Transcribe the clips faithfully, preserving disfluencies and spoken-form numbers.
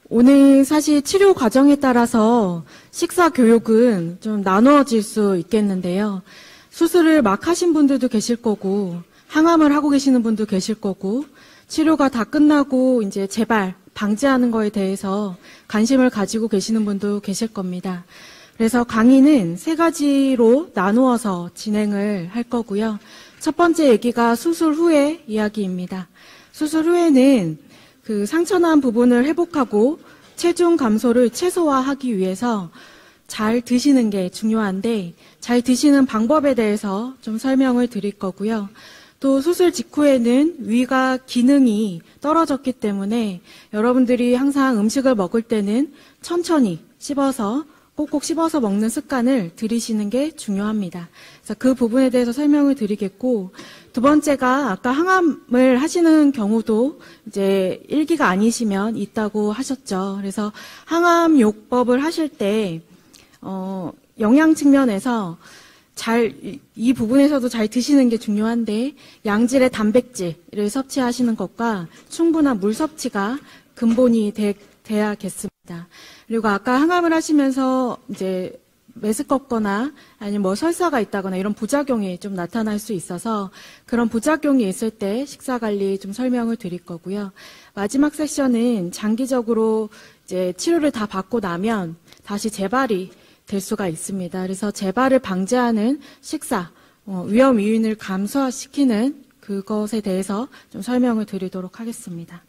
오늘 사실 치료 과정에 따라서 식사 교육은 좀 나누어질 수 있겠는데요. 수술을 막 하신 분들도 계실 거고, 항암을 하고 계시는 분도 계실 거고, 치료가 다 끝나고 이제 재발, 방지하는 거에 대해서 관심을 가지고 계시는 분도 계실 겁니다. 그래서 강의는 세 가지로 나누어서 진행을 할 거고요. 첫 번째 얘기가 수술 후의 이야기입니다. 수술 후에는 그 상처난 부분을 회복하고 체중 감소를 최소화하기 위해서 잘 드시는 게 중요한데, 잘 드시는 방법에 대해서 좀 설명을 드릴 거고요. 또 수술 직후에는 위가 기능이 떨어졌기 때문에 여러분들이 항상 음식을 먹을 때는 천천히 씹어서 꼭꼭 씹어서 먹는 습관을 들이시는 게 중요합니다. 그래서 그 부분에 대해서 설명을 드리겠고, 두 번째가 아까 항암을 하시는 경우도 이제 일기가 아니시면 있다고 하셨죠. 그래서 항암 요법을 하실 때 어, 영양 측면에서 잘, 이 부분에서도 잘 드시는 게 중요한데, 양질의 단백질을 섭취하시는 것과 충분한 물 섭취가 근본이 되, 돼야겠습니다. 그리고 아까 항암을 하시면서 이제 메스껍거나 아니면 뭐 설사가 있다거나 이런 부작용이 좀 나타날 수 있어서 그런 부작용이 있을 때 식사 관리 좀 설명을 드릴 거고요. 마지막 세션은 장기적으로 이제 치료를 다 받고 나면 다시 재발이 될 수가 있습니다. 그래서 재발을 방지하는 식사, 어, 위험 요인을 감소시키는 그것에 대해서 좀 설명을 드리도록 하겠습니다.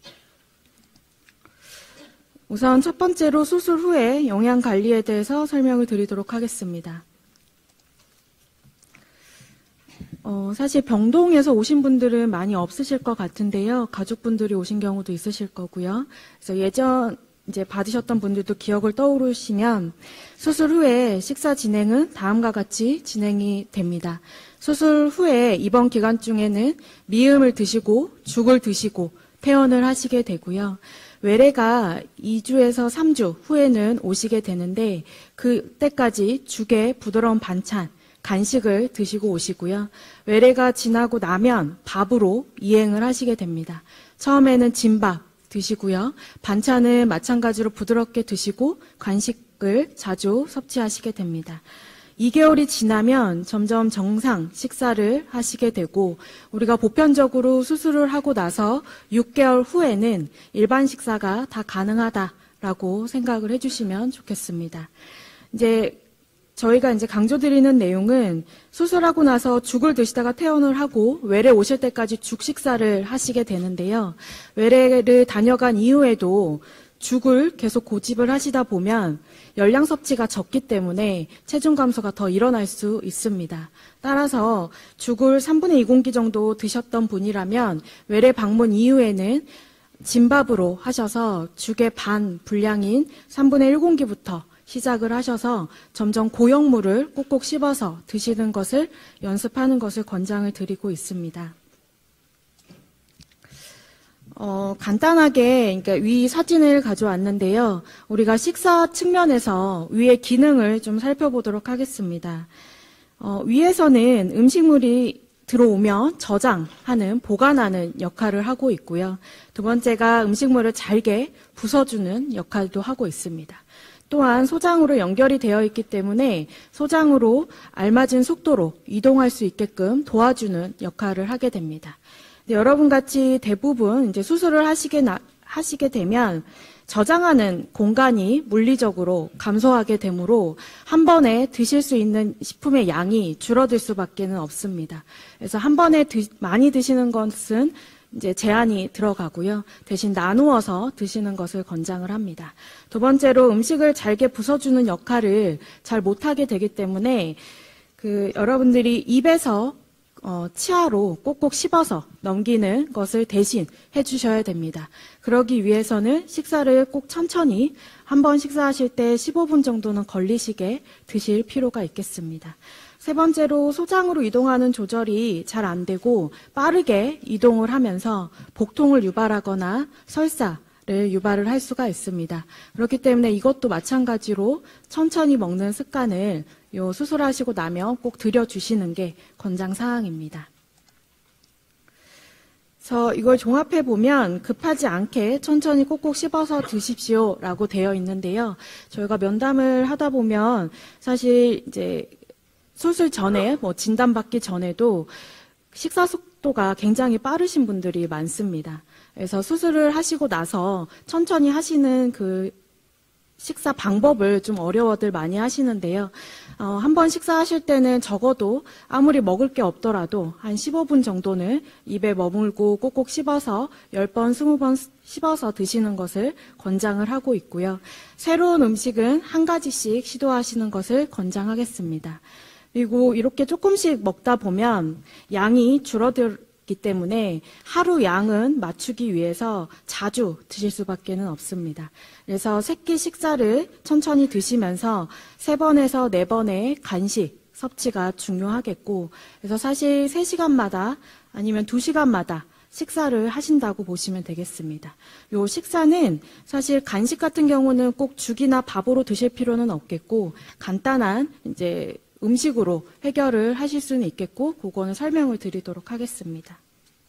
우선 첫 번째로 수술 후에 영양 관리에 대해서 설명을 드리도록 하겠습니다. 어, 사실 병동에서 오신 분들은 많이 없으실 것 같은데요. 가족분들이 오신 경우도 있으실 거고요. 그래서 예전 이제 받으셨던 분들도 기억을 떠오르시면 수술 후에 식사 진행은 다음과 같이 진행이 됩니다. 수술 후에 입원 기간 중에는 미음을 드시고 죽을 드시고 퇴원을 하시게 되고요. 외래가 이 주에서 삼 주 후에는 오시게 되는데 그때까지 죽에 부드러운 반찬, 간식을 드시고 오시고요. 외래가 지나고 나면 밥으로 이행을 하시게 됩니다. 처음에는 진밥 드시고요. 반찬은 마찬가지로 부드럽게 드시고 간식을 자주 섭취하시게 됩니다. 이 개월이 지나면 점점 정상 식사를 하시게 되고 우리가 보편적으로 수술을 하고 나서 육 개월 후에는 일반 식사가 다 가능하다라고 생각을 해주시면 좋겠습니다. 이제 저희가 이제 강조드리는 내용은 수술하고 나서 죽을 드시다가 퇴원을 하고 외래 오실 때까지 죽 식사를 하시게 되는데요. 외래를 다녀간 이후에도 죽을 계속 고집을 하시다 보면 열량 섭취가 적기 때문에 체중 감소가 더 일어날 수 있습니다. 따라서 죽을 삼분의 이 공기 정도 드셨던 분이라면 외래 방문 이후에는 진밥으로 하셔서 죽의 반 분량인 삼분의 일 공기부터 시작을 하셔서 점점 고역물을 꼭꼭 씹어서 드시는 것을 연습하는 것을 권장을 드리고 있습니다. 어, 간단하게 그러니까 위 사진을 가져왔는데요. 우리가 식사 측면에서 위의 기능을 좀 살펴보도록 하겠습니다. 어, 위에서는 음식물이 들어오면 저장하는, 보관하는 역할을 하고 있고요. 두 번째가 음식물을 잘게 부숴주는 역할도 하고 있습니다. 또한 소장으로 연결이 되어 있기 때문에 소장으로 알맞은 속도로 이동할 수 있게끔 도와주는 역할을 하게 됩니다. 여러분같이 대부분 이제 수술을 하시게, 나, 하시게 되면 저장하는 공간이 물리적으로 감소하게 되므로 한 번에 드실 수 있는 식품의 양이 줄어들 수밖에는 없습니다. 그래서 한 번에 드, 많이 드시는 것은 이제 제한이 들어가고요. 대신 나누어서 드시는 것을 권장을 합니다. 두 번째로 음식을 잘게 부숴주는 역할을 잘 못하게 되기 때문에 그 여러분들이 입에서 어, 치아로 꼭꼭 씹어서 넘기는 것을 대신 해주셔야 됩니다. 그러기 위해서는 식사를 꼭 천천히 한 번 식사하실 때 십오 분 정도는 걸리시게 드실 필요가 있겠습니다. 세 번째로 소장으로 이동하는 조절이 잘 안 되고 빠르게 이동을 하면서 복통을 유발하거나 설사를 유발을 할 수가 있습니다. 그렇기 때문에 이것도 마찬가지로 천천히 먹는 습관을 요 수술하시고 나면 꼭 들여주시는 게 권장사항입니다. 그래서 이걸 종합해 보면 급하지 않게 천천히 꼭꼭 씹어서 드십시오라고 되어 있는데요. 저희가 면담을 하다 보면 사실 이제 수술 전에 뭐 진단받기 전에도 식사 속도가 굉장히 빠르신 분들이 많습니다. 그래서 수술을 하시고 나서 천천히 하시는 그 식사 방법을 좀 어려워들 많이 하시는데요. 어, 한 번 식사하실 때는 적어도 아무리 먹을 게 없더라도 한 십오 분 정도는 입에 머물고 꼭꼭 씹어서 십 번, 이십 번 씹어서 드시는 것을 권장을 하고 있고요. 새로운 음식은 한 가지씩 시도하시는 것을 권장하겠습니다. 그리고 이렇게 조금씩 먹다 보면 양이 줄어들기 때문에 하루 양은 맞추기 위해서 자주 드실 수밖에는 없습니다. 그래서 새끼 식사를 천천히 드시면서 세 번에서 네 번의 간식 섭취가 중요하겠고, 그래서 사실 세 시간마다 아니면 두 시간마다 식사를 하신다고 보시면 되겠습니다. 요 식사는 사실 간식 같은 경우는 꼭 죽이나 밥으로 드실 필요는 없겠고, 간단한 이제 음식으로 해결을 하실 수는 있겠고, 그거는 설명을 드리도록 하겠습니다.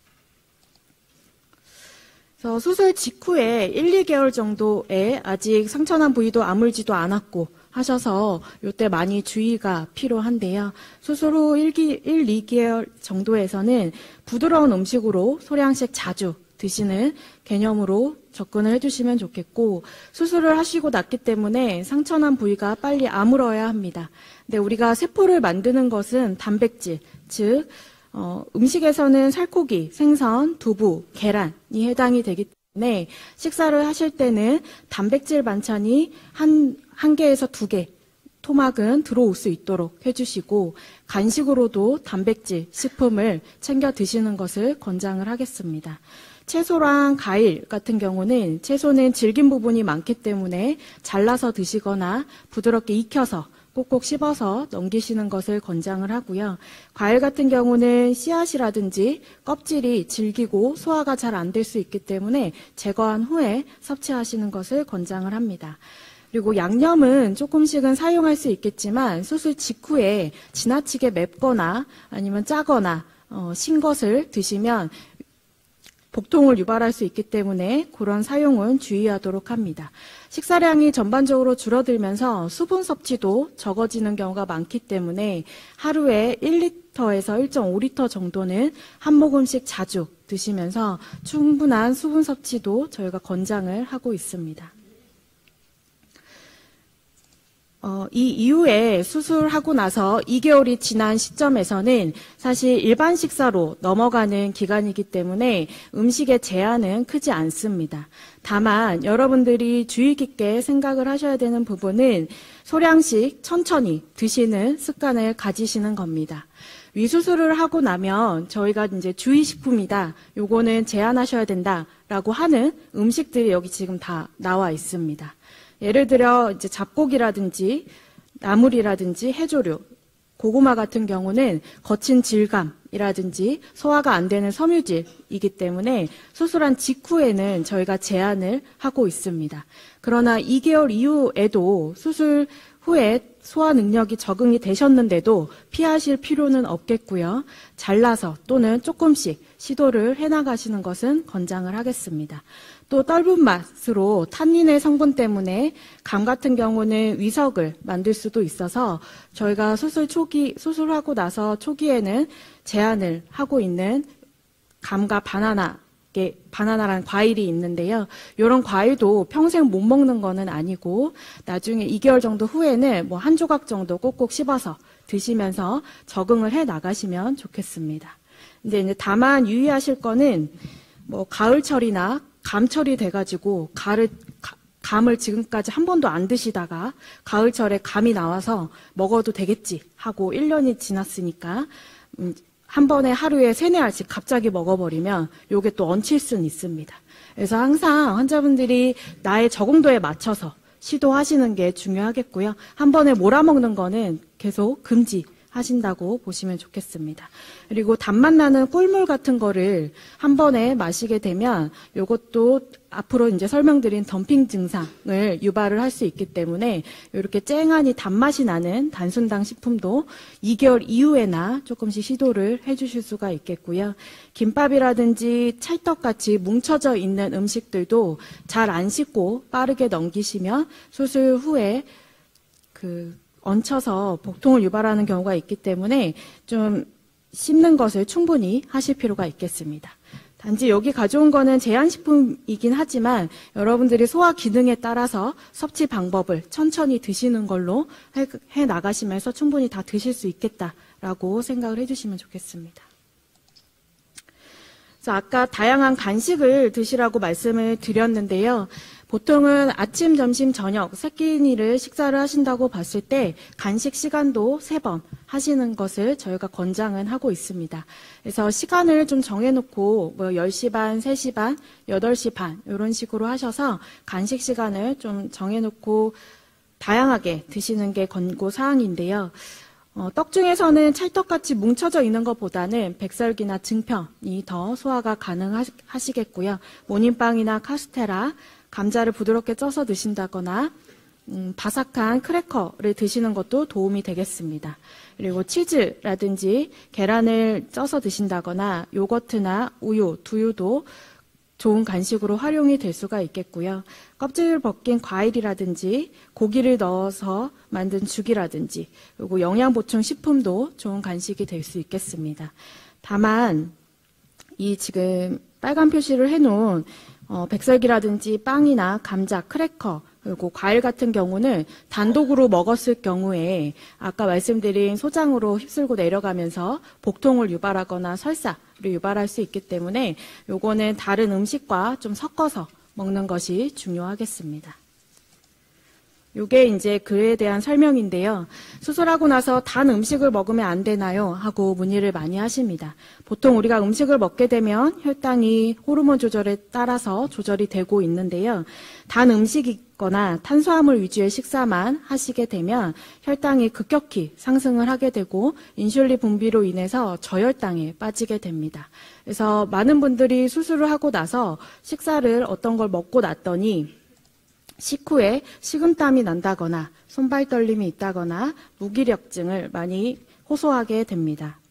그래서 수술 직후에 일, 이 개월 정도에 아직 상처난 부위도 아물지도 않았고 하셔서 이때 많이 주의가 필요한데요. 수술 후 일, 이 개월 정도에서는 부드러운 음식으로 소량씩 자주 드시는 개념으로 접근을 해주시면 좋겠고, 수술을 하시고 났기 때문에 상처난 부위가 빨리 아물어야 합니다. 근데 우리가 세포를 만드는 것은 단백질, 즉 어, 음식에서는 살코기, 생선, 두부, 계란이 해당이 되기 때문에 식사를 하실 때는 단백질 반찬이 한, 한 개에서 두 개, 토막은 들어올 수 있도록 해주시고, 간식으로도 단백질 식품을 챙겨 드시는 것을 권장을 하겠습니다. 채소랑 과일 같은 경우는 채소는 질긴 부분이 많기 때문에 잘라서 드시거나 부드럽게 익혀서 꼭꼭 씹어서 넘기시는 것을 권장을 하고요. 과일 같은 경우는 씨앗이라든지 껍질이 질기고 소화가 잘 안 될 수 있기 때문에 제거한 후에 섭취하시는 것을 권장을 합니다. 그리고 양념은 조금씩은 사용할 수 있겠지만 수술 직후에 지나치게 맵거나 아니면 짜거나 어, 신 것을 드시면 복통을 유발할 수 있기 때문에 그런 사용은 주의하도록 합니다. 식사량이 전반적으로 줄어들면서 수분 섭취도 적어지는 경우가 많기 때문에 하루에 일 리터에서 일 점 오 리터 정도는 한 모금씩 자주 드시면서 충분한 수분 섭취도 저희가 권장을 하고 있습니다. 어, 이 이후에 수술하고 나서 이 개월이 지난 시점에서는 사실 일반 식사로 넘어가는 기간이기 때문에 음식의 제한은 크지 않습니다. 다만 여러분들이 주의 깊게 생각을 하셔야 되는 부분은 소량씩 천천히 드시는 습관을 가지시는 겁니다. 위수술을 하고 나면 저희가 이제 주의식품이다, 요거는 제한하셔야 된다라고 하는 음식들이 여기 지금 다 나와 있습니다. 예를 들어 이제 잡곡이라든지 나물이라든지 해조류, 고구마 같은 경우는 거친 질감이라든지 소화가 안 되는 섬유질이기 때문에 수술한 직후에는 저희가 제한을 하고 있습니다. 그러나 이 개월 이후에도 수술 후에 소화 능력이 적응이 되셨는데도 피하실 필요는 없겠고요. 잘라서 또는 조금씩 시도를 해나가시는 것은 권장을 하겠습니다. 또 떫은 맛으로 탄닌의 성분 때문에 감 같은 경우는 위석을 만들 수도 있어서 저희가 수술 초기, 수술하고 나서 초기에는 제한을 하고 있는 감과 바나나, 바나나라는 과일이 있는데요. 이런 과일도 평생 못 먹는 거는 아니고 나중에 이 개월 정도 후에는 뭐 한 조각 정도 꼭꼭 씹어서 드시면서 적응을 해 나가시면 좋겠습니다. 근데 이제 다만 유의하실 거는 뭐 가을철이나 감철이 돼가지고 가을, 감을 지금까지 한 번도 안 드시다가 가을철에 감이 나와서 먹어도 되겠지 하고 일 년이 지났으니까 한 번에 하루에 세네 알씩 갑자기 먹어버리면 요게 또 얹힐 수는 있습니다. 그래서 항상 환자분들이 나의 적응도에 맞춰서 시도하시는 게 중요하겠고요. 한 번에 몰아먹는 거는 계속 금지 하신다고 보시면 좋겠습니다. 그리고 단맛 나는 꿀물 같은 거를 한 번에 마시게 되면 이것도 앞으로 이제 설명드린 덤핑 증상을 유발을 할 수 있기 때문에 이렇게 쨍하니 단맛이 나는 단순당 식품도 이 개월 이후에나 조금씩 시도를 해주실 수가 있겠고요. 김밥이라든지 찰떡같이 뭉쳐져 있는 음식들도 잘 안 씻고 빠르게 넘기시면 수술 후에 그 얹혀서 복통을 유발하는 경우가 있기 때문에 좀 씹는 것을 충분히 하실 필요가 있겠습니다. 단지 여기 가져온 거는 제한식품이긴 하지만 여러분들이 소화 기능에 따라서 섭취 방법을 천천히 드시는 걸로 해, 해 나가시면서 충분히 다 드실 수 있겠다라고 생각을 해주시면 좋겠습니다. 그래서 아까 다양한 간식을 드시라고 말씀을 드렸는데요. 보통은 아침, 점심, 저녁 세 끼니를 식사를 하신다고 봤을 때 간식 시간도 세 번 하시는 것을 저희가 권장은 하고 있습니다. 그래서 시간을 좀 정해놓고 뭐 열 시 반, 세 시 반, 여덟 시 반 이런 식으로 하셔서 간식 시간을 좀 정해놓고 다양하게 드시는 게 권고사항인데요. 어, 떡 중에서는 찰떡같이 뭉쳐져 있는 것보다는 백설기나 증편이 더 소화가 가능하시겠고요. 모닝빵이나 카스테라, 감자를 부드럽게 쪄서 드신다거나 음, 바삭한 크래커를 드시는 것도 도움이 되겠습니다. 그리고 치즈라든지 계란을 쪄서 드신다거나 요거트나 우유, 두유도 좋은 간식으로 활용이 될 수가 있겠고요. 껍질을 벗긴 과일이라든지 고기를 넣어서 만든 죽이라든지 그리고 영양보충 식품도 좋은 간식이 될 수 있겠습니다. 다만 이 지금 빨간 표시를 해놓은 어, 백설기라든지 빵이나 감자, 크래커, 그리고 과일 같은 경우는 단독으로 먹었을 경우에 아까 말씀드린 소장으로 휩쓸고 내려가면서 복통을 유발하거나 설사를 유발할 수 있기 때문에 요거는 다른 음식과 좀 섞어서 먹는 것이 중요하겠습니다. 요게 이제 그에 대한 설명인데요. 수술하고 나서 단 음식을 먹으면 안 되나요? 하고 문의를 많이 하십니다. 보통 우리가 음식을 먹게 되면 혈당이 호르몬 조절에 따라서 조절이 되고 있는데요. 단 음식이거나 탄수화물 위주의 식사만 하시게 되면 혈당이 급격히 상승을 하게 되고 인슐린 분비로 인해서 저혈당에 빠지게 됩니다. 그래서 많은 분들이 수술을 하고 나서 식사를 어떤 걸 먹고 났더니 식후에 식은땀이 난다거나 손발 떨림이 있다거나 무기력증을 많이 호소하게 됩니다.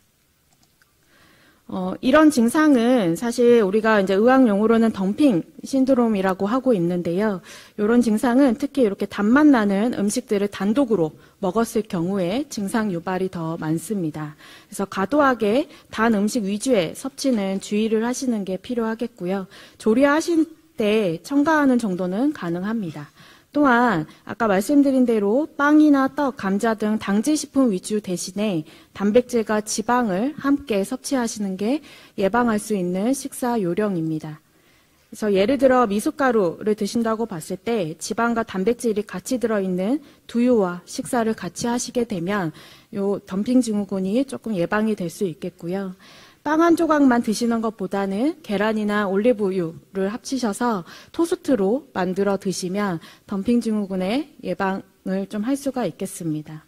어, 이런 증상은 사실 우리가 이제 의학 용어로는 덤핑 신드롬이라고 하고 있는데요. 이런 증상은 특히 이렇게 단맛 나는 음식들을 단독으로 먹었을 경우에 증상 유발이 더 많습니다. 그래서 과도하게 단 음식 위주의 섭취는 주의를 하시는 게 필요하겠고요. 조리하신 때 첨가하는 정도는 가능합니다. 또한 아까 말씀드린 대로 빵이나 떡, 감자 등 당질식품 위주 대신에 단백질과 지방을 함께 섭취하시는 게 예방할 수 있는 식사 요령입니다. 그래서 예를 들어 미숫가루를 드신다고 봤을 때 지방과 단백질이 같이 들어있는 두유와 식사를 같이 하시게 되면 요 덤핑 증후군이 조금 예방이 될 수 있겠고요. 빵 한 조각만 드시는 것보다는 계란이나 올리브유를 합치셔서 토스트로 만들어 드시면 덤핑 증후군의 예방을 좀 할 수가 있겠습니다.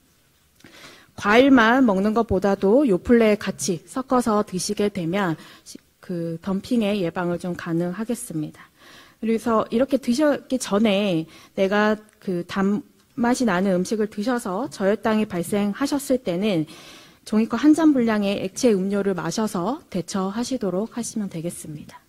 과일만 먹는 것보다도 요플레 같이 섞어서 드시게 되면 그 덤핑의 예방을 좀 가능하겠습니다. 그래서 이렇게 드시기 전에 내가 그 단맛이 나는 음식을 드셔서 저혈당이 발생하셨을 때는 종이컵 한 잔 분량의 액체 음료를 마셔서 대처하시도록 하시면 되겠습니다.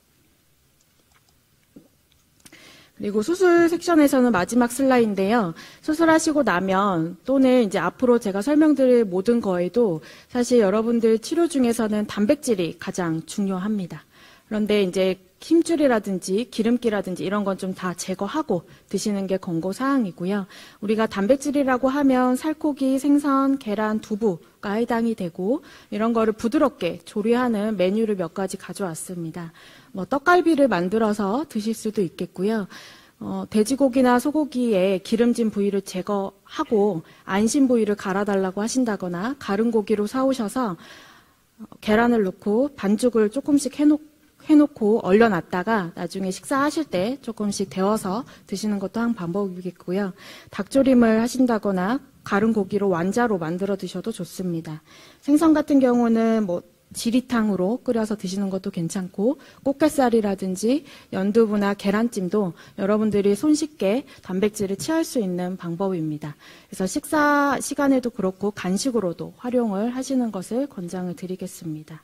그리고 수술 섹션에서는 마지막 슬라이드인데요. 수술하시고 나면 또는 이제 앞으로 제가 설명드릴 모든 거에도 사실 여러분들 치료 중에서는 단백질이 가장 중요합니다. 그런데 이제 힘줄이라든지 기름기라든지 이런 건 좀 다 제거하고 드시는 게 권고사항이고요. 우리가 단백질이라고 하면 살코기, 생선, 계란, 두부가 해당이 되고 이런 거를 부드럽게 조리하는 메뉴를 몇 가지 가져왔습니다. 뭐 떡갈비를 만들어서 드실 수도 있겠고요. 어, 돼지고기나 소고기의 기름진 부위를 제거하고 안심 부위를 갈아달라고 하신다거나 가른 고기로 사오셔서 계란을 넣고 반죽을 조금씩 해놓고 해놓고 얼려놨다가 나중에 식사하실 때 조금씩 데워서 드시는 것도 한 방법이겠고요. 닭조림을 하신다거나 가른 고기로 완자로 만들어 드셔도 좋습니다. 생선 같은 경우는 뭐 지리탕으로 끓여서 드시는 것도 괜찮고, 꽃게살이라든지 연두부나 계란찜도 여러분들이 손쉽게 단백질을 취할 수 있는 방법입니다. 그래서 식사 시간에도 그렇고 간식으로도 활용을 하시는 것을 권장을 드리겠습니다.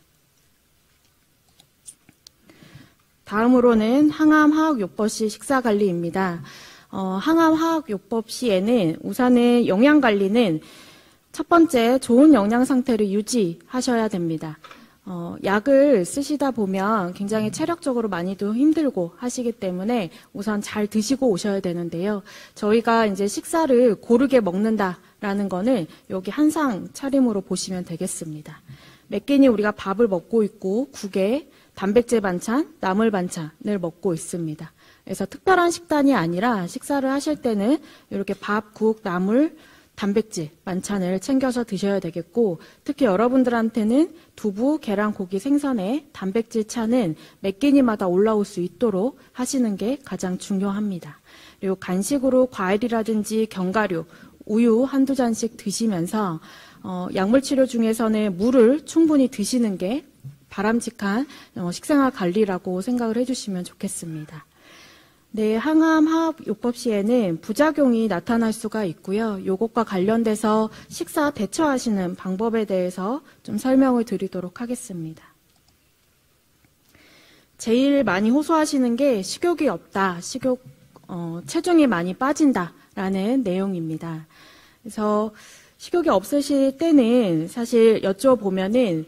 다음으로는 항암화학요법 시 식사관리입니다. 어, 항암화학요법 시에는 우선은 영양관리는 첫 번째, 좋은 영양 상태를 유지하셔야 됩니다. 어, 약을 쓰시다 보면 굉장히 체력적으로 많이도 힘들고 하시기 때문에 우선 잘 드시고 오셔야 되는데요. 저희가 이제 식사를 고르게 먹는다라는 거는 여기 한상 차림으로 보시면 되겠습니다. 몇 끼니 우리가 밥을 먹고 있고 국에 단백질 반찬, 나물 반찬을 먹고 있습니다. 그래서 특별한 식단이 아니라 식사를 하실 때는 이렇게 밥, 국, 나물, 단백질 반찬을 챙겨서 드셔야 되겠고, 특히 여러분들한테는 두부, 계란, 고기, 생선의 단백질 차는 몇 끼니마다 올라올 수 있도록 하시는 게 가장 중요합니다. 그리고 간식으로 과일이라든지 견과류, 우유 한두 잔씩 드시면서 어, 약물치료 중에서는 물을 충분히 드시는 게 바람직한 어, 식생활 관리라고 생각을 해주시면 좋겠습니다. 네, 항암화학요법 시에는 부작용이 나타날 수가 있고요. 이것과 관련돼서 식사 대처하시는 방법에 대해서 좀 설명을 드리도록 하겠습니다. 제일 많이 호소하시는 게 식욕이 없다, 식욕, 어, 체중이 많이 빠진다라는 내용입니다. 그래서 식욕이 없으실 때는 사실 여쭤보면은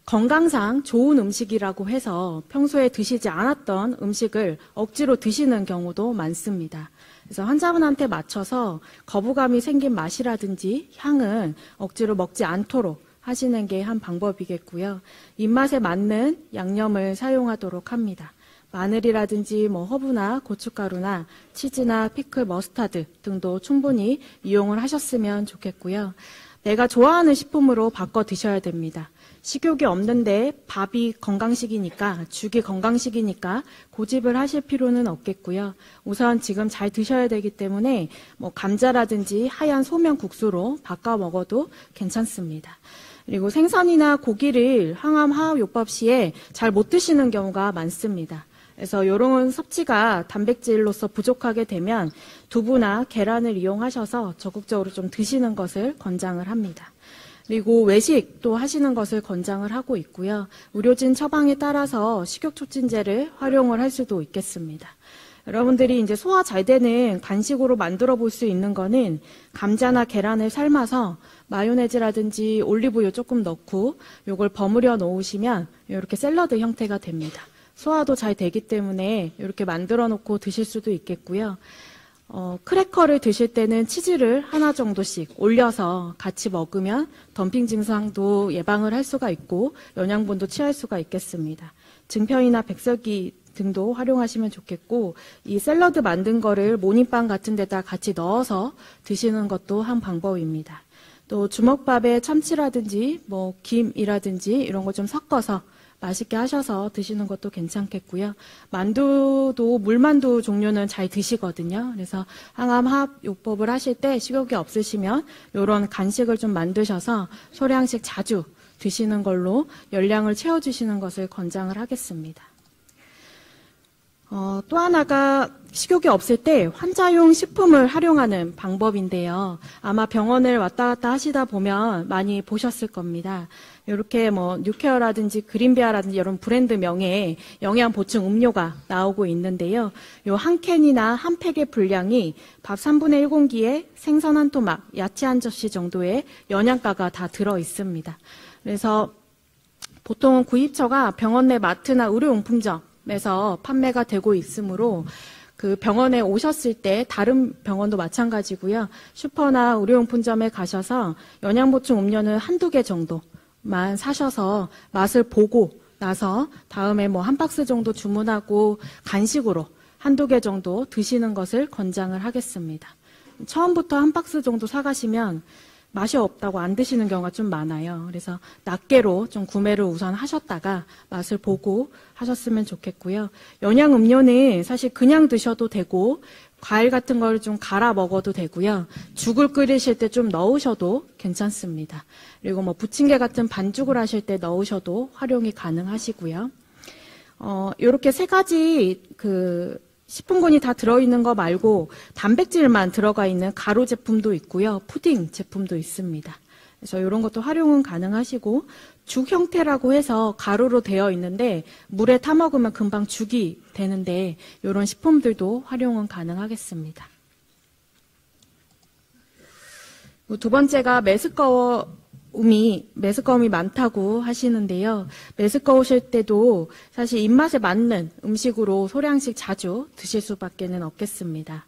건강상 좋은 음식이라고 해서 평소에 드시지 않았던 음식을 억지로 드시는 경우도 많습니다. 그래서 환자분한테 맞춰서 거부감이 생긴 맛이라든지 향은 억지로 먹지 않도록 하시는 게 한 방법이겠고요. 입맛에 맞는 양념을 사용하도록 합니다. 마늘이라든지 뭐 허브나 고춧가루나 치즈나 피클, 머스타드 등도 충분히 이용을 하셨으면 좋겠고요. 내가 좋아하는 식품으로 바꿔 드셔야 됩니다. 식욕이 없는데 밥이 건강식이니까, 죽이 건강식이니까 고집을 하실 필요는 없겠고요. 우선 지금 잘 드셔야 되기 때문에 뭐 감자라든지 하얀 소면 국수로 바꿔 먹어도 괜찮습니다. 그리고 생선이나 고기를 항암화학요법 시에 잘 못 드시는 경우가 많습니다. 그래서 이런 섭취가 단백질로서 부족하게 되면 두부나 계란을 이용하셔서 적극적으로 좀 드시는 것을 권장을 합니다. 그리고 외식도 하시는 것을 권장을 하고 있고요. 의료진 처방에 따라서 식욕촉진제를 활용을 할 수도 있겠습니다. 여러분들이 이제 소화 잘 되는 간식으로 만들어 볼 수 있는 거는 감자나 계란을 삶아서 마요네즈라든지 올리브유 조금 넣고 요걸 버무려 놓으시면 이렇게 샐러드 형태가 됩니다. 소화도 잘 되기 때문에 이렇게 만들어 놓고 드실 수도 있겠고요. 어, 크래커를 드실 때는 치즈를 하나 정도씩 올려서 같이 먹으면 덤핑 증상도 예방을 할 수가 있고 영양분도 취할 수가 있겠습니다. 증편이나 백설기 등도 활용하시면 좋겠고, 이 샐러드 만든 거를 모닝빵 같은 데다 같이 넣어서 드시는 것도 한 방법입니다. 또 주먹밥에 참치라든지 뭐 김이라든지 이런 거 좀 섞어서 맛있게 하셔서 드시는 것도 괜찮겠고요. 만두도 물만두 종류는 잘 드시거든요. 그래서 항암화학요법을 하실 때 식욕이 없으시면 이런 간식을 좀 만드셔서 소량씩 자주 드시는 걸로 열량을 채워주시는 것을 권장을 하겠습니다. 어, 또 하나가 식욕이 없을 때 환자용 식품을 활용하는 방법인데요. 아마 병원을 왔다 갔다 하시다 보면 많이 보셨을 겁니다. 이렇게 뭐 뉴케어라든지 그린베어라든지 이런 브랜드 명의 영양 보충 음료가 나오고 있는데요. 요 한 캔이나 한 팩의 분량이 밥 삼분의 일 공기에 생선 한 토막, 야채 한 접시 정도의 영양가가 다 들어 있습니다. 그래서 보통은 구입처가 병원 내 마트나 의료용품점에서 판매가 되고 있으므로 그 병원에 오셨을 때 다른 병원도 마찬가지고요. 슈퍼나 의료용품점에 가셔서 영양보충 음료는 한두 개 정도만 사셔서 맛을 보고 나서 다음에 뭐 한 박스 정도 주문하고 간식으로 한두 개 정도 드시는 것을 권장을 하겠습니다. 처음부터 한 박스 정도 사가시면 맛이 없다고 안 드시는 경우가 좀 많아요. 그래서 낱개로 좀 구매를 우선 하셨다가 맛을 보고 하셨으면 좋겠고요. 영양 음료는 사실 그냥 드셔도 되고 과일 같은 걸 좀 갈아 먹어도 되고요. 죽을 끓이실 때 좀 넣으셔도 괜찮습니다. 그리고 뭐 부침개 같은 반죽을 하실 때 넣으셔도 활용이 가능하시고요. 어, 요렇게 세 가지 그 식품군이 다 들어있는 거 말고 단백질만 들어가 있는 가루 제품도 있고요. 푸딩 제품도 있습니다. 그래서 이런 것도 활용은 가능하시고 죽 형태라고 해서 가루로 되어 있는데 물에 타 먹으면 금방 죽이 되는데 이런 식품들도 활용은 가능하겠습니다. 두 번째가 메스꺼움이 메스꺼움이 많다고 하시는데요. 메스꺼우실 때도 사실 입맛에 맞는 음식으로 소량씩 자주 드실 수밖에는 없겠습니다.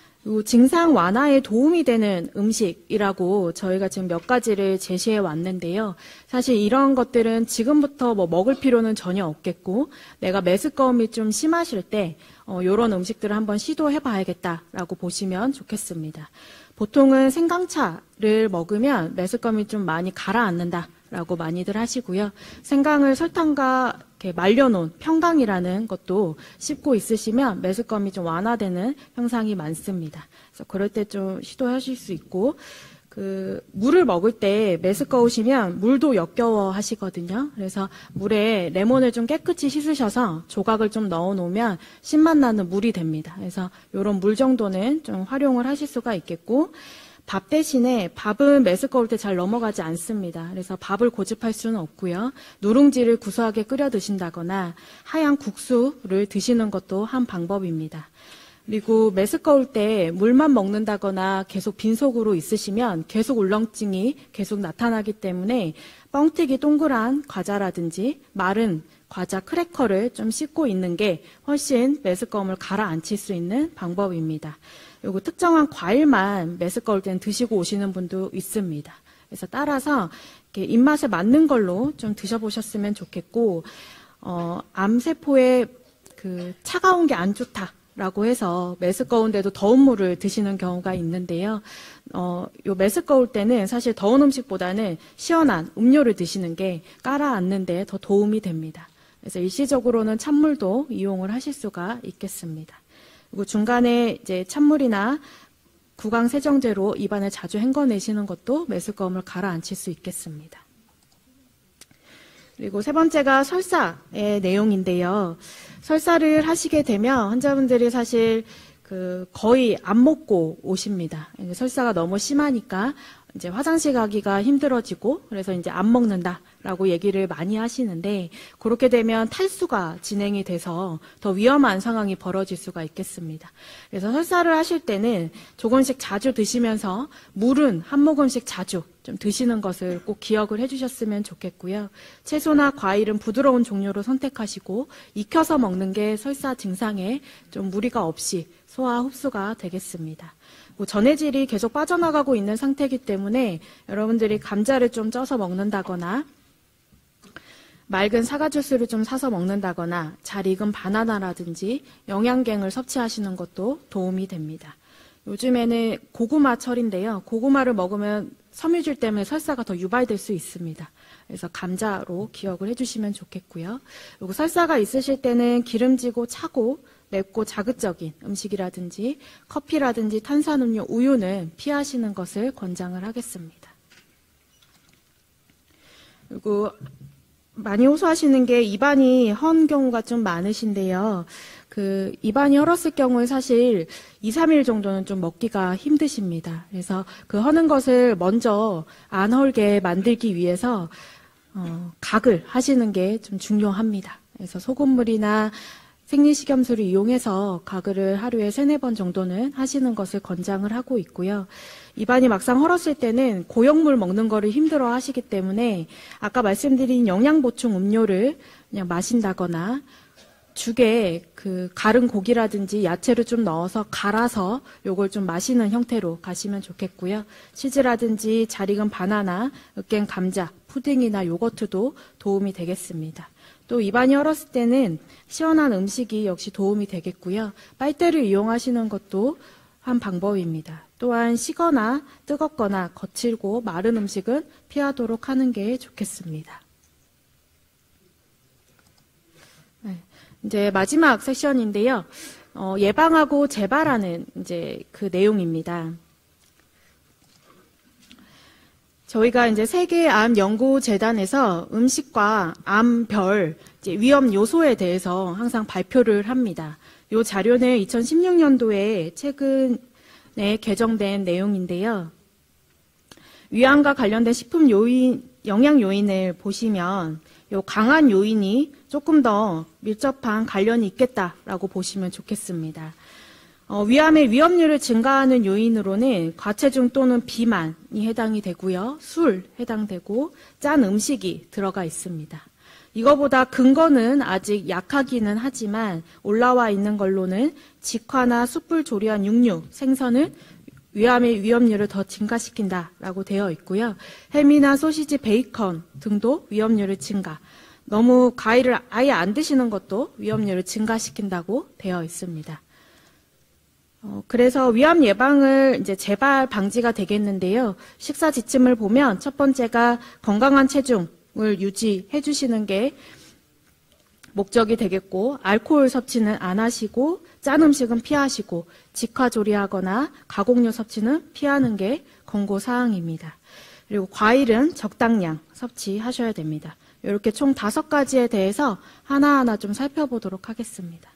증상 완화에 도움이 되는 음식이라고 저희가 지금 몇 가지를 제시해 왔는데요. 사실 이런 것들은 지금부터 뭐 먹을 필요는 전혀 없겠고 내가 메스꺼움이 좀 심하실 때 어, 이런 음식들을 한번 시도해 봐야겠다라고 보시면 좋겠습니다. 보통은 생강차를 먹으면 메스꺼움이 좀 많이 가라앉는다라고 많이들 하시고요. 생강을 설탕과 이렇게 말려놓은 평강이라는 것도 씹고 있으시면 메스꺼움이 좀 완화되는 현상이 많습니다. 그래서 그럴 때 좀 시도하실 수 있고, 그 물을 먹을 때 메스꺼우시면 물도 역겨워 하시거든요. 그래서 물에 레몬을 좀 깨끗이 씻으셔서 조각을 좀 넣어 놓으면 신맛 나는 물이 됩니다. 그래서 이런 물 정도는 좀 활용을 하실 수가 있겠고, 밥 대신에 밥은 메스꺼울 때 잘 넘어가지 않습니다. 그래서 밥을 고집할 수는 없고요. 누룽지를 구수하게 끓여 드신다거나 하얀 국수를 드시는 것도 한 방법입니다. 그리고 메스꺼울 때 물만 먹는다거나 계속 빈속으로 있으시면 계속 울렁증이 계속 나타나기 때문에 뻥튀기 동그란 과자라든지 마른 과자 크래커를 좀 씹고 있는 게 훨씬 메스꺼움을 가라앉힐 수 있는 방법입니다. 그리고 특정한 과일만 메스꺼울 때는 드시고 오시는 분도 있습니다. 그래서 따라서 이렇게 입맛에 맞는 걸로 좀 드셔보셨으면 좋겠고, 어, 암세포에 그 차가운 게 안 좋다라고 해서 메스꺼운데도 더운 물을 드시는 경우가 있는데요. 어, 요 메스꺼울 때는 사실 더운 음식보다는 시원한 음료를 드시는 게 가라앉는 데 더 도움이 됩니다. 그래서 일시적으로는 찬물도 이용을 하실 수가 있겠습니다. 그리고 중간에 이제 찬물이나 구강 세정제로 입안을 자주 헹궈내시는 것도 메스꺼움을 가라앉힐 수 있겠습니다. 그리고 세 번째가 설사의 내용인데요. 설사를 하시게 되면 환자분들이 사실 그 거의 안 먹고 오십니다. 설사가 너무 심하니까 이제 화장실 가기가 힘들어지고 그래서 이제 안 먹는다라고 얘기를 많이 하시는데, 그렇게 되면 탈수가 진행이 돼서 더 위험한 상황이 벌어질 수가 있겠습니다. 그래서 설사를 하실 때는 조금씩 자주 드시면서 물은 한 모금씩 자주 좀 드시는 것을 꼭 기억을 해주셨으면 좋겠고요. 채소나 과일은 부드러운 종류로 선택하시고 익혀서 먹는 게 설사 증상에 좀 무리가 없이 소화 흡수가 되겠습니다. 전해질이 계속 빠져나가고 있는 상태이기 때문에 여러분들이 감자를 좀 쪄서 먹는다거나 맑은 사과 주스를 좀 사서 먹는다거나 잘 익은 바나나라든지 영양갱을 섭취하시는 것도 도움이 됩니다. 요즘에는 고구마철인데요. 고구마를 먹으면 섬유질 때문에 설사가 더 유발될 수 있습니다. 그래서 감자로 기억을 해주시면 좋겠고요. 그리고 설사가 있으실 때는 기름지고 차고 맵고 자극적인 음식이라든지 커피라든지 탄산음료, 우유는 피하시는 것을 권장을 하겠습니다. 그리고 많이 호소하시는 게 입안이 헌 경우가 좀 많으신데요. 그 입안이 헐었을 경우에 사실 이, 삼 일 정도는 좀 먹기가 힘드십니다. 그래서 그 허는 것을 먼저 안 헐게 만들기 위해서 어, 각을 하시는 게 좀 중요합니다. 그래서 소금물이나 생리식염수를 이용해서 가글을 하루에 세네 번 정도는 하시는 것을 권장을 하고 있고요. 입안이 막상 헐었을 때는 고역물 먹는 거를 힘들어 하시기 때문에 아까 말씀드린 영양보충 음료를 그냥 마신다거나 죽에 그 갈은 고기라든지 야채를 좀 넣어서 갈아서 요걸 좀 마시는 형태로 가시면 좋겠고요. 치즈라든지 잘 익은 바나나, 으깬 감자, 푸딩이나 요거트도 도움이 되겠습니다. 또 입안이 헐었을 때는 시원한 음식이 역시 도움이 되겠고요. 빨대를 이용하시는 것도 한 방법입니다. 또한 시거나 뜨겁거나 거칠고 마른 음식은 피하도록 하는 게 좋겠습니다. 네, 이제 마지막 세션인데요. 어, 예방하고 재발하는 이제 그 내용입니다. 저희가 이제 세계암연구재단에서 음식과 암별 이제 위험 요소에 대해서 항상 발표를 합니다. 이 자료는 이천십육 년도에 최근에 개정된 내용인데요. 위암과 관련된 식품 요인, 영양 요인을 보시면 요 강한 요인이 조금 더 밀접한 관련이 있겠다라고 보시면 좋겠습니다. 어, 위암의 위험률을 증가하는 요인으로는 과체중 또는 비만이 해당이 되고요. 술 해당되고 짠 음식이 들어가 있습니다. 이거보다 근거는 아직 약하기는 하지만 올라와 있는 걸로는 직화나 숯불 조리한 육류, 생선은 위암의 위험률을 더 증가시킨다라고 되어 있고요. 햄이나 소시지, 베이컨 등도 위험률을 증가. 너무 과일을 아예 안 드시는 것도 위험률을 증가시킨다고 되어 있습니다. 어, 그래서 위암 예방을 이제 재발 방지가 되겠는데요. 식사 지침을 보면 첫 번째가 건강한 체중을 유지해 주시는 게 목적이 되겠고, 알코올 섭취는 안 하시고, 짠 음식은 피하시고, 직화 조리하거나 가공육 섭취는 피하는 게 권고 사항입니다. 그리고 과일은 적당량 섭취하셔야 됩니다. 이렇게 총 다섯 가지에 대해서 하나하나 좀 살펴보도록 하겠습니다.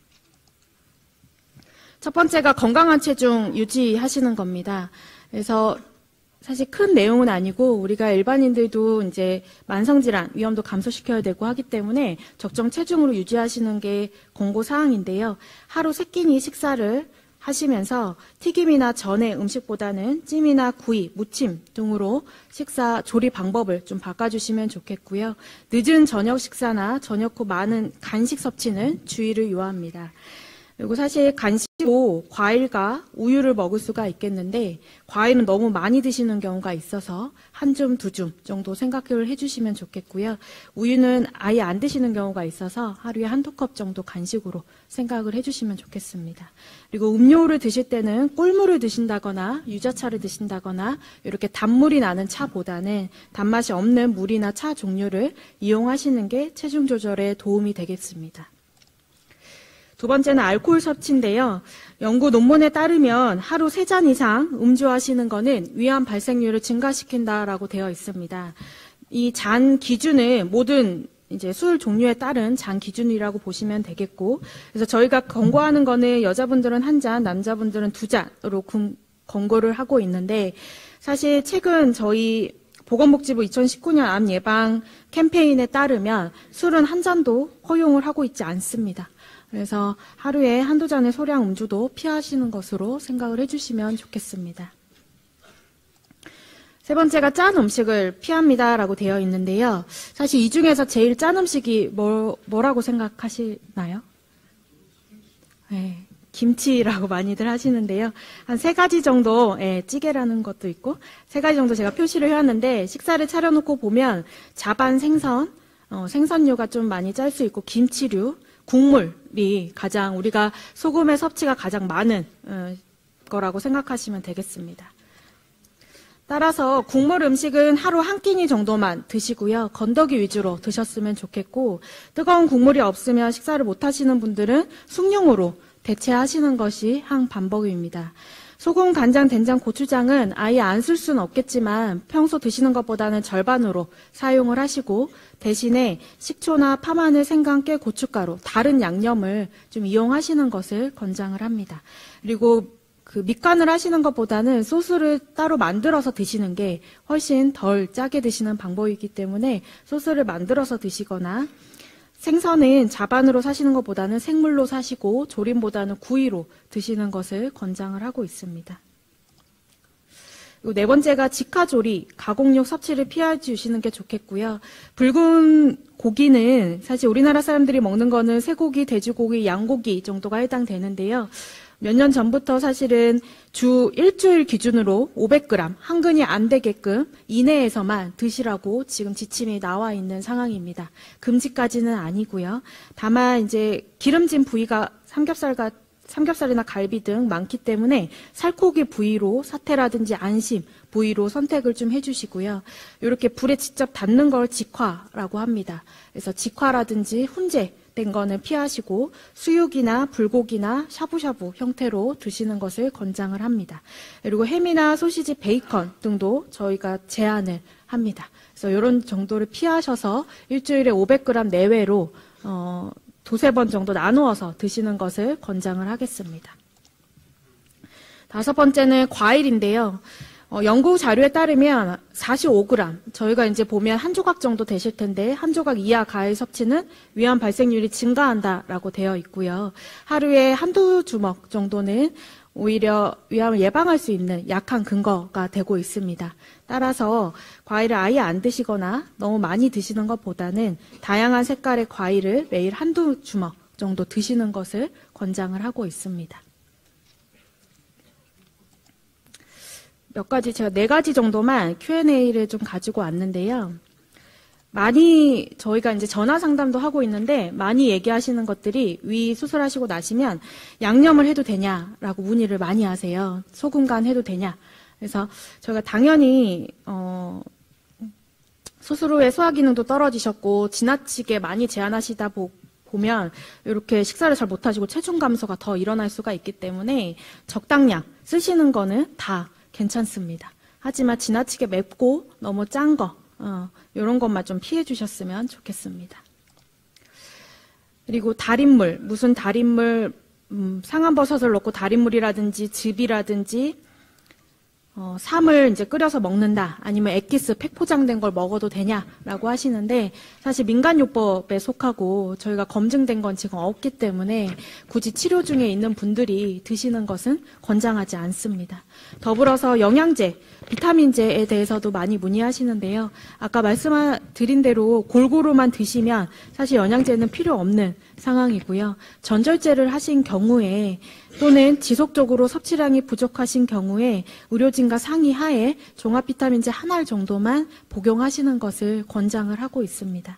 첫 번째가 건강한 체중 유지하시는 겁니다. 그래서 사실 큰 내용은 아니고 우리가 일반인들도 이제 만성질환 위험도 감소시켜야 되고 하기 때문에 적정 체중으로 유지하시는 게 권고 사항인데요. 하루 세 끼니 식사를 하시면서 튀김이나 전의 음식보다는 찜이나 구이, 무침 등으로 식사 조리 방법을 좀 바꿔주시면 좋겠고요. 늦은 저녁 식사나 저녁 후 많은 간식 섭취는 주의를 요합니다. 그리고 사실 간식으로 과일과 우유를 먹을 수가 있겠는데 과일은 너무 많이 드시는 경우가 있어서 한 줌, 두 줌 정도 생각을 해주시면 좋겠고요. 우유는 아예 안 드시는 경우가 있어서 하루에 한두 컵 정도 간식으로 생각을 해주시면 좋겠습니다. 그리고 음료를 드실 때는 꿀물을 드신다거나 유자차를 드신다거나 이렇게 단물이 나는 차보다는 단맛이 없는 물이나 차 종류를 이용하시는 게 체중 조절에 도움이 되겠습니다. 두 번째는 알코올 섭취인데요. 연구 논문에 따르면 하루 세 잔 이상 음주하시는 것은 위암 발생률을 증가시킨다라고 되어 있습니다. 이 잔 기준은 모든 이제 술 종류에 따른 잔 기준이라고 보시면 되겠고, 그래서 저희가 권고하는 거는 여자분들은 한 잔, 남자분들은 두 잔으로 권고를 하고 있는데, 사실 최근 저희 보건복지부 이천십구 년 암 예방 캠페인에 따르면 술은 한 잔도 허용을 하고 있지 않습니다. 그래서 하루에 한두 잔의 소량 음주도 피하시는 것으로 생각을 해주시면 좋겠습니다. 세 번째가 짠 음식을 피합니다라고 되어 있는데요. 사실 이 중에서 제일 짠 음식이 뭐, 뭐라고 생각하시나요? 네, 김치라고 많이들 하시는데요. 한 세 가지 정도, 예, 찌개라는 것도 있고 세 가지 정도 제가 표시를 해왔는데 식사를 차려놓고 보면 자반 생선, 어, 생선류가 좀 많이 짤 수 있고 김치류, 국물이 가장 우리가 소금의 섭취가 가장 많은 어, 거라고 생각하시면 되겠습니다. 따라서 국물 음식은 하루 한 끼니 정도만 드시고요. 건더기 위주로 드셨으면 좋겠고 뜨거운 국물이 없으면 식사를 못 하시는 분들은 숭늉으로 대체하시는 것이 한 방법입니다. 소금, 간장, 된장, 고추장은 아예 안 쓸 수는 없겠지만 평소 드시는 것보다는 절반으로 사용을 하시고 대신에 식초나 파마늘, 생강, 깨, 고춧가루, 다른 양념을 좀 이용하시는 것을 권장을 합니다. 그리고 그 밑간을 하시는 것보다는 소스를 따로 만들어서 드시는 게 훨씬 덜 짜게 드시는 방법이기 때문에 소스를 만들어서 드시거나 생선은 자반으로 사시는 것보다는 생물로 사시고 조림보다는 구이로 드시는 것을 권장을 하고 있습니다. 그리고 네 번째가 직화조리, 가공육 섭취를 피해 주시는 게 좋겠고요. 붉은 고기는 사실 우리나라 사람들이 먹는 거는 쇠고기, 돼지고기, 양고기 정도가 해당되는데요. 몇 년 전부터 사실은 주 일주일 기준으로 오백 그램, 한 근이 안 되게끔 이내에서만 드시라고 지금 지침이 나와 있는 상황입니다. 금지까지는 아니고요. 다만 이제 기름진 부위가 삼겹살 같은 삼겹살이나 갈비 등 많기 때문에 살코기 부위로 사태라든지 안심 부위로 선택을 좀 해주시고요. 이렇게 불에 직접 닿는 걸 직화라고 합니다. 그래서 직화라든지 훈제된 거는 피하시고 수육이나 불고기나 샤브샤브 형태로 드시는 것을 권장을 합니다. 그리고 햄이나 소시지, 베이컨 등도 저희가 제한을 합니다. 그래서 이런 정도를 피하셔서 일주일에 오백 그램 내외로 어, 두세 번 정도 나누어서 드시는 것을 권장을 하겠습니다. 다섯 번째는 과일인데요. 어, 연구 자료에 따르면 사십오 그램, 저희가 이제 보면 한 조각 정도 되실 텐데 한 조각 이하 과일 섭취는 위암 발생률이 증가한다라고 되어 있고요. 하루에 한두 주먹 정도는 오히려 위암을 예방할 수 있는 약한 근거가 되고 있습니다. 따라서 과일을 아예 안 드시거나 너무 많이 드시는 것보다는 다양한 색깔의 과일을 매일 한두 주먹 정도 드시는 것을 권장을 하고 있습니다. 몇 가지, 제가 네 가지 정도만 큐 앤 에이를 좀 가지고 왔는데요. 많이 저희가 이제 전화 상담도 하고 있는데 많이 얘기하시는 것들이 위 수술하시고 나시면 양념을 해도 되냐라고 문의를 많이 하세요. 소금 간 해도 되냐. 그래서 저희가 당연히 어, 수술 후에 소화 기능도 떨어지셨고 지나치게 많이 제한하시다 보, 보면 이렇게 식사를 잘 못하시고 체중 감소가 더 일어날 수가 있기 때문에 적당량 쓰시는 거는 다 괜찮습니다. 하지만 지나치게 맵고 너무 짠 거 어, 이런 것만 좀 피해 주셨으면 좋겠습니다. 그리고 달인물, 무슨 달인물, 음, 상한버섯을 넣고 달인물이라든지 즙이라든지 어, 삼을 이제 끓여서 먹는다, 아니면 액기스 팩 포장된 걸 먹어도 되냐라고 하시는데 사실 민간요법에 속하고 저희가 검증된 건 지금 없기 때문에 굳이 치료 중에 있는 분들이 드시는 것은 권장하지 않습니다. 더불어서 영양제, 비타민제에 대해서도 많이 문의하시는데요. 아까 말씀드린 대로 골고루만 드시면 사실 영양제는 필요 없는 상황이고요. 전절제를 하신 경우에 또는 지속적으로 섭취량이 부족하신 경우에 의료진과 상의하에 종합 비타민제 한 알 정도만 복용하시는 것을 권장을 하고 있습니다.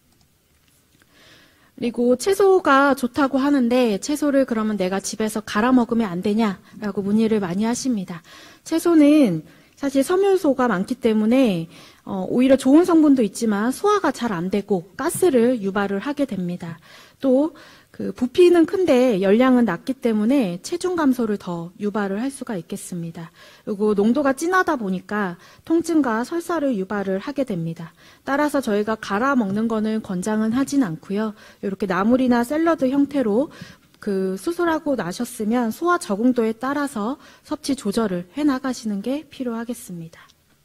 그리고 채소가 좋다고 하는데 채소를 그러면 내가 집에서 갈아 먹으면 안 되냐라고 문의를 많이 하십니다. 채소는 사실 섬유소가 많기 때문에 어, 오히려 좋은 성분도 있지만 소화가 잘 안 되고 가스를 유발을 하게 됩니다. 또 그 부피는 큰데 열량은 낮기 때문에 체중 감소를 더 유발을 할 수가 있겠습니다. 그리고 농도가 진하다 보니까 통증과 설사를 유발을 하게 됩니다. 따라서 저희가 갈아 먹는 거는 권장은 하진 않고요. 이렇게 나물이나 샐러드 형태로 그 수술하고 나셨으면 소화 적응도에 따라서 섭취 조절을 해 나가시는 게 필요하겠습니다.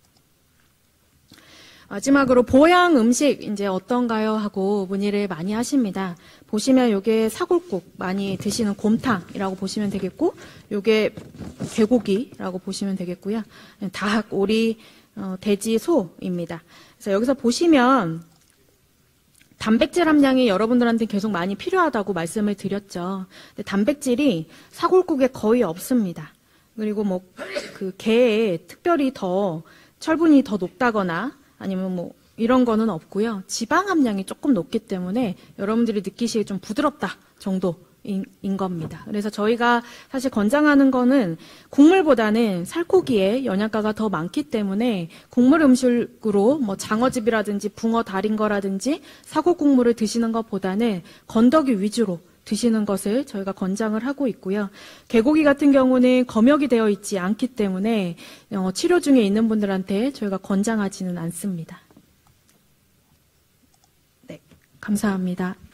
마지막으로 보양 음식 이제 어떤가요 하고 문의를 많이 하십니다. 보시면 요게 사골국 많이 드시는 곰탕이라고 보시면 되겠고, 요게 개고기라고 보시면 되겠고요. 닭, 오리, 어, 돼지, 소입니다. 그래서 여기서 보시면 단백질 함량이 여러분들한테 계속 많이 필요하다고 말씀을 드렸죠. 근데 단백질이 사골국에 거의 없습니다. 그리고 뭐 그 게에 특별히 더 철분이 더 높다거나 아니면 뭐 이런 거는 없고요. 지방 함량이 조금 높기 때문에 여러분들이 느끼시기에 좀 부드럽다 정도인 인 겁니다. 그래서 저희가 사실 권장하는 거는 국물보다는 살코기에 영양가가 더 많기 때문에 국물 음식으로 뭐 장어즙이라든지 붕어 달인 거라든지 사골 국물을 드시는 것보다는 건더기 위주로 드시는 것을 저희가 권장을 하고 있고요. 개고기 같은 경우는 검역이 되어 있지 않기 때문에 어, 치료 중에 있는 분들한테 저희가 권장하지는 않습니다. 네, 감사합니다.